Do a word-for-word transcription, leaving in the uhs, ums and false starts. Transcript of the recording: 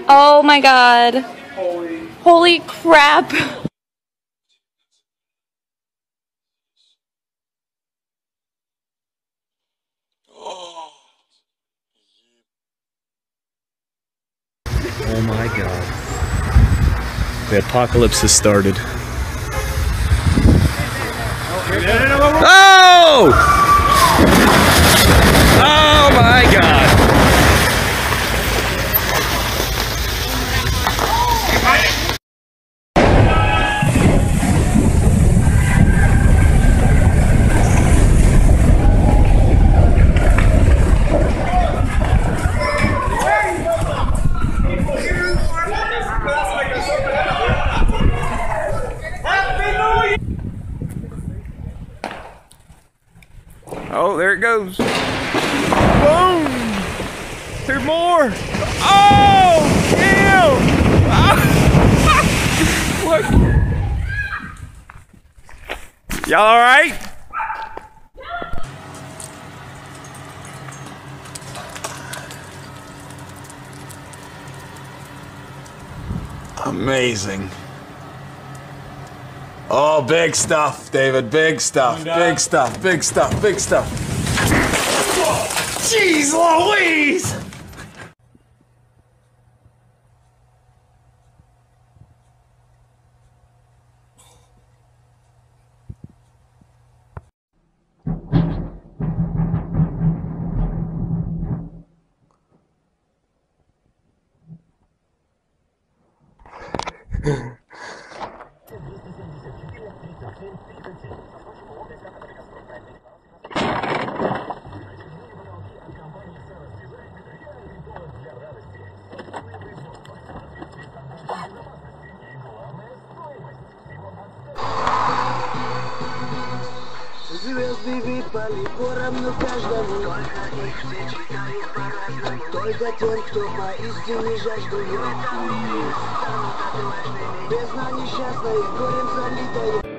Oh my god. Holy. Holy crap. Oh my god. The apocalypse has started. Oh! Oh my god. Oh, there it goes. Boom! There's more! Oh! Ew! Oh. What? Y'all alright? Amazing. Oh, big stuff, David. Big stuff. Big stuff. Big stuff. Big stuff. Jeez Louise! Звезды выпали поровну каждому. Только их все читают по-разному. Только тем, кто поистине жаждует. Бездна несчастная, горем залитая.